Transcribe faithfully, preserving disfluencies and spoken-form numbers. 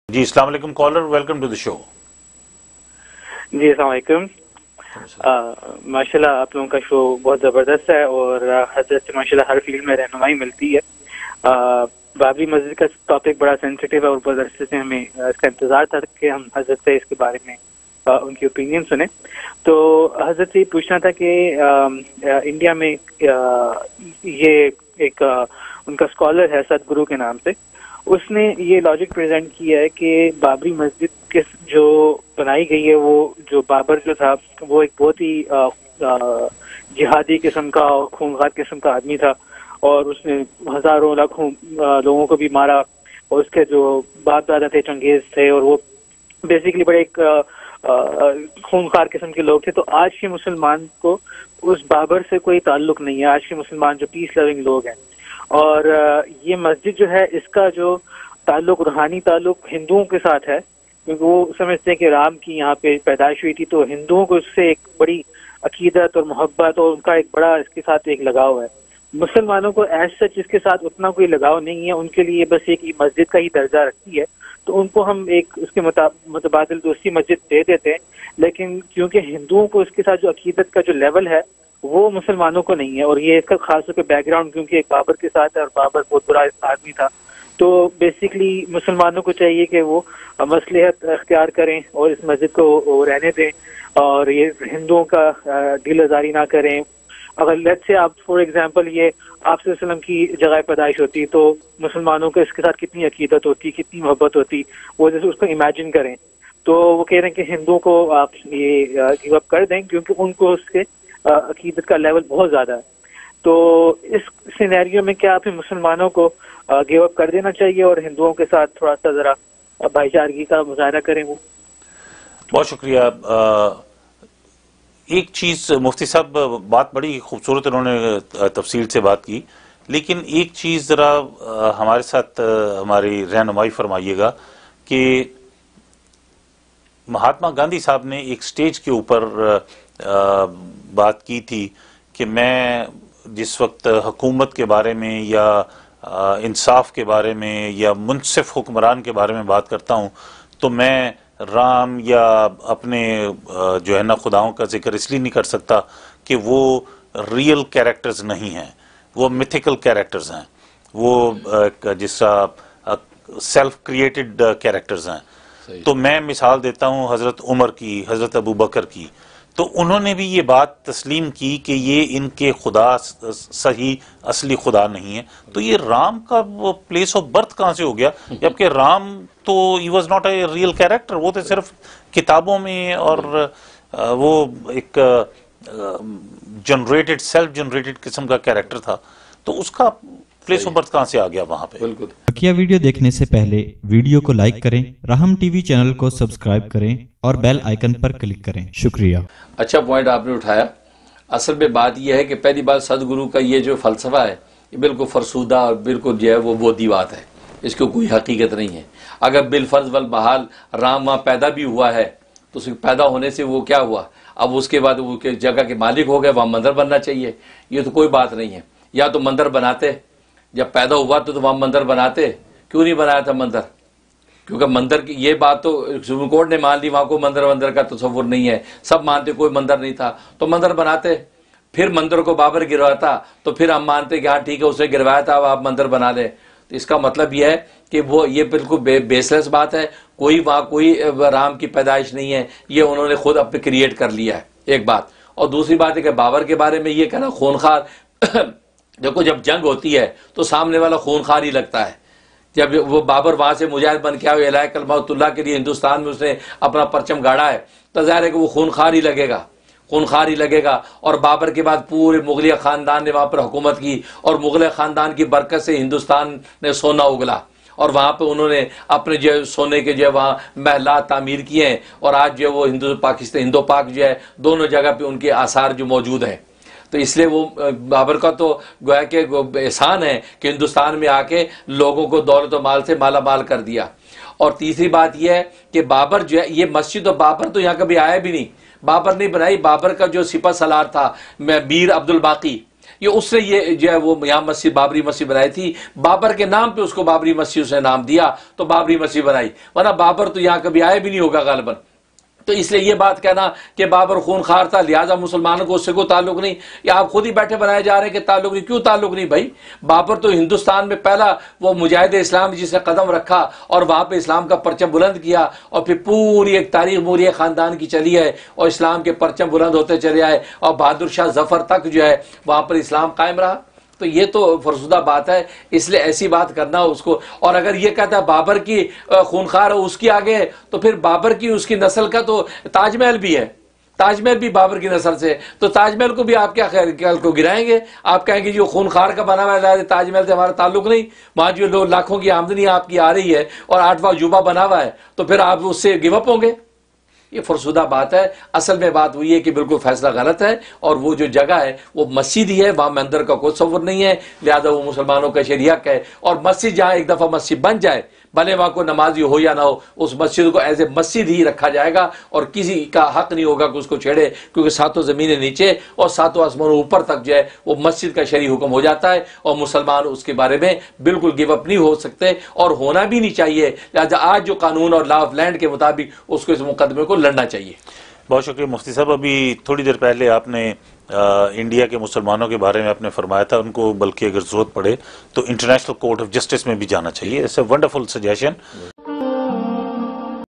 جی السلام علیکم caller, welcome to the show. جی السلام علیکم۔ ماشاء اللہ آپ لوگوں کا شو بہت زبردست ہے اور حضرت سے ماشاء اللہ ہر فیلڈ میں رہنمائی ملتی ہے۔ بابری مسجد کا ٹاپک بڑا سینسیٹیو ہے اور بہت عرصے سے ہمیں اس کا انتظار تھا کہ ہم حضرت سے اس کے بارے میں ان کی اوپینین سنیں۔ تو حضرت سے یہ پوچھنا تھا کہ انڈیا میں یہ ایک ان کا اسکالر ہے ست گرو کے نام سے، اس نے یہ لاجک پریزنٹ کیا ہے کہ بابری مسجد کے جو بنائی گئی ہے وہ جو بابر جو تھا وہ ایک بہت ہی جہادی قسم کا اور خونخوار قسم کا آدمی تھا اور اس نے ہزاروں لاکھوں لوگوں کو بھی مارا، اور اس کے جو باپ دادا تھے چنگیز تھے اور وہ بیسیکلی بڑے ایک خونخوار قسم کے لوگ تھے۔ تو آج کے مسلمان کو اس بابر سے کوئی تعلق نہیں ہے، آج کے مسلمان جو پیس لونگ لوگ ہیں، اور یہ مسجد جو ہے اس کا جو تعلق روحانی تعلق ہندوؤں کے ساتھ ہے، کیونکہ وہ سمجھتے ہیں کہ رام کی یہاں پہ پیدائش ہوئی تھی، تو ہندوؤں کو اس سے ایک بڑی عقیدت اور محبت اور ان کا ایک بڑا اس کے ساتھ ایک لگاؤ ہے۔ مسلمانوں کو ایز سچ اس کے ساتھ اتنا کوئی لگاؤ نہیں ہے، ان کے لیے بس ایک مسجد کا ہی درجہ رکھتی ہے، تو ان کو ہم ایک اس کے متبادل دوسری مسجد دے دیتے ہیں، لیکن کیونکہ ہندوؤں کو اس کے ساتھ جو عقیدت کا جو لیول ہے وہ مسلمانوں کو نہیں ہے، اور یہ اس کا خاص طور پہ بیک گراؤنڈ کیونکہ ایک بابر کے ساتھ ہے اور بابر بہت بڑا آدمی تھا، تو بیسیکلی مسلمانوں کو چاہیے کہ وہ مصلحت اختیار کریں اور اس مسجد کو رہنے دیں اور یہ ہندوؤں کا دل آزاری نہ کریں۔ اگر لیٹ سے آپ فار ایگزامپل یہ آپ صلی اللہ علیہ وسلم کی جگہ پیدائش ہوتی تو مسلمانوں کو اس کے ساتھ کتنی عقیدت ہوتی، کتنی محبت ہوتی، وہ جیسے اس کو امیجن کریں۔ تو وہ کہہ رہے ہیں کہ ہندوؤں کو آپ یہ گیو اپ کر دیں کیونکہ ان کو اس کے عقیدت کا لیول بہت زیادہ ہے۔ تو اس سینیریو میں کیا آپ مسلمانوں کو گیو اپ کر دینا چاہیے اور ہندوؤں کے ساتھ تھوڑا سا ذرا بھائی چارگی کا مظاہرہ کریں؟ وہ بہت شکریہ۔ ایک چیز مفتی صاحب بات بڑی خوبصورت انہوں نے تفصیل سے بات کی، لیکن ایک چیز ذرا ہمارے ساتھ ہماری رہنمائی فرمائیے گا کہ مہاتما گاندھی صاحب نے ایک سٹیج کے اوپر بات کی تھی کہ میں جس وقت حکومت کے بارے میں یا انصاف کے بارے میں یا منصف حکمران کے بارے میں بات کرتا ہوں تو میں رام یا اپنے جو ہے نا خداؤں کا ذکر اس لیے نہیں کر سکتا کہ وہ ریئل کیریکٹرز نہیں ہیں، وہ میتھیکل کیریکٹرز ہیں، وہ جس طرح سیلف کریٹڈ کیریکٹرز ہیں۔ تو میں مثال دیتا ہوں حضرت عمر کی، حضرت ابو بکر کی، تو انہوں نے بھی یہ بات تسلیم کی کہ یہ ان کے خدا صحیح اصلی خدا نہیں ہے۔ تو یہ رام کا پلیس آف برتھ کہاں سے ہو گیا، جبکہ رام تو ہی was not a real character, وہ تو صرف کتابوں میں اور وہ ایک جنریٹڈ سیلف جنریٹڈ قسم کا کیریکٹر تھا، تو اس کا پلیس آف برتھ کہاں سے آ گیا وہاں پہ؟ بالکل۔ بقیہ ویڈیو دیکھنے سے پہلے ویڈیو کو لائک کریں، راہم ٹی وی چینل کو سبسکرائب کریں اور بیل آئیکن پر کلک کریں۔ شکریہ۔ اچھا پوائنٹ آپ نے اٹھایا۔ اصل میں بات یہ ہے کہ پہلی بات سدگرو کا یہ جو فلسفہ ہے یہ بالکل فرسودہ اور بالکل جو ہے وہ بودھی بات ہے، اس کو کوئی حقیقت نہیں ہے۔ اگر بالفرض والبحال رام وہاں پیدا بھی ہوا ہے تو اس کے پیدا ہونے سے وہ کیا ہوا، اب اس کے بعد وہ جگہ کے مالک ہو گئے، وہاں مندر بننا چاہیے، یہ تو کوئی بات نہیں ہے۔ یا تو مندر بناتے، جب پیدا ہوا تو وہاں مندر بناتے، کیوں نہیں بنایا تھا مندر؟ کیونکہ مندر کی یہ بات تو سپریم کورٹ نے مان لی، وہاں کوئی مندر مندر کا تصور نہیں ہے، سب مانتے کوئی مندر نہیں تھا، تو مندر بناتے۔ پھر مندر کو بابر گرواتا تو پھر ہم مانتے کہ ہاں ٹھیک ہے اس نے گروایا تھا، اب آپ مندر بنا لیں۔ تو اس کا مطلب یہ ہے کہ وہ یہ بالکل بے بیس لیس بات ہے، کوئی وہاں کوئی رام کی پیدائش نہیں ہے، یہ انہوں نے خود اپنے کریٹ کر لیا ہے، ایک بات۔ اور دوسری بات ہے کہ بابر کے بارے میں یہ کہنا خونخوار، دیکھو جب جنگ ہوتی ہے تو سامنے والا خونخوار ہی لگتا ہے۔ جب وہ بابر وہاں سے مجاہد بن کے آئے الہ کلمۃ اللہ کے لیے ہندوستان میں اس نے اپنا پرچم گاڑا ہے، تو ظاہر ہے کہ وہ خونخوار ہی لگے گا، خونخوار ہی لگے گا۔ اور بابر کے بعد پورے مغلیہ خاندان نے وہاں پر حکومت کی، اور مغلیہ خاندان کی برکت سے ہندوستان نے سونا اگلا، اور وہاں پہ انہوں نے اپنے جو سونے کے جو وہاں محلات تعمیر کیے ہیں، اور آج جو وہ ہندو پاکستان ہندو پاک جو ہے دونوں جگہ پہ ان کے آثار جو موجود ہیں۔ تو اس لیے وہ بابر کا تو گویا کہ احسان ہے کہ ہندوستان میں آ کے لوگوں کو دولت و مال سے مالا مال کر دیا۔ اور تیسری بات یہ ہے کہ بابر جو ہے یہ مسجد، و بابر تو یہاں کبھی آیا بھی نہیں، بابر نہیں بنائی، بابر کا جو سپہ سالار تھا میر عبد الباقی، یہ اس نے یہ جو ہے وہ یہاں مسجد بابری مسجد بنائی تھی، بابر کے نام پہ اس کو بابری مسجد اس نے نام دیا تو بابری مسجد بنائی، ورنہ بابر تو یہاں کبھی آئے بھی نہیں ہوگا غالباً۔ تو اس لیے یہ بات کہنا کہ بابر خون خار تھا لہٰذا مسلمانوں کو اس سے کوئی تعلق نہیں، یا آپ خود ہی بیٹھے بنائے جا رہے ہیں کہ تعلق نہیں۔ کیوں تعلق نہیں بھائی؟ بابر تو ہندوستان میں پہلا وہ مجاہد اسلام جس نے قدم رکھا اور وہاں پہ اسلام کا پرچم بلند کیا، اور پھر پوری ایک تاریخ موریہ خاندان کی چلی ہے اور اسلام کے پرچم بلند ہوتے چلے آئے، اور بہادر شاہ ظفر تک جو ہے وہاں پر اسلام قائم رہا۔ تو یہ تو فرسودہ بات ہے، اس لیے ایسی بات کرنا اس کو۔ اور اگر یہ کہتا ہے بابر کی خونخوار اس کی آگے ہے، تو پھر بابر کی اس کی نسل کا تو تاج محل بھی ہے، تاج محل بھی بابر کی نسل سے، تو تاج محل کو بھی آپ کیا خیال کو گرائیں گے؟ آپ کہیں گے جو خونخوار کا بنا ہوا ہے تاج محل سے ہمارا تعلق نہیں، وہاں جو لوگ لاکھوں کی آمدنی آپ کی آ رہی ہے اور آٹھواں عجوبہ بنا ہوا ہے، تو پھر آپ اس سے گیو اپ ہوں گے؟ یہ فرسودہ بات ہے۔ اصل میں بات ہوئی ہے کہ بالکل فیصلہ غلط ہے، اور وہ جو جگہ ہے وہ مسجد ہی ہے، وہاں مندر کا کوئی تصور نہیں ہے، لہذا وہ مسلمانوں کا شرعی حق ہے۔ اور مسجد جہاں ایک دفعہ مسجد بن جائے، بھلے وہاں کو نمازی ہو یا نہ ہو، اس مسجد کو ایز اے مسجد ہی رکھا جائے گا، اور کسی کا حق نہیں ہوگا کہ اس کو چھیڑے، کیونکہ ساتوں زمینیں نیچے اور ساتوں آسمانوں اوپر تک جو ہے وہ مسجد کا شرعی حکم ہو جاتا ہے، اور مسلمان اس کے بارے میں بالکل گیو اپ نہیں ہو سکتے اور ہونا بھی نہیں چاہیے۔ لہذا آج جو قانون اور لا آف لینڈ کے مطابق اس کو اس مقدمے کو لڑنا چاہیے۔ بہت شکریہ مفتی صاحب۔ ابھی تھوڑی دیر پہلے آپ نے انڈیا کے مسلمانوں کے بارے میں آپ نے فرمایا تھا ان کو بلکہ اگر ضرورت پڑے تو انٹرنیشنل کورٹ آف جسٹس میں بھی جانا چاہیے۔ It's a wonderful suggestion.